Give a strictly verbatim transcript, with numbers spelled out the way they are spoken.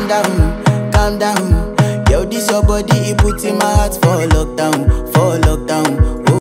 down, calm down. Yo, this your body, it puts in my heart for lockdown,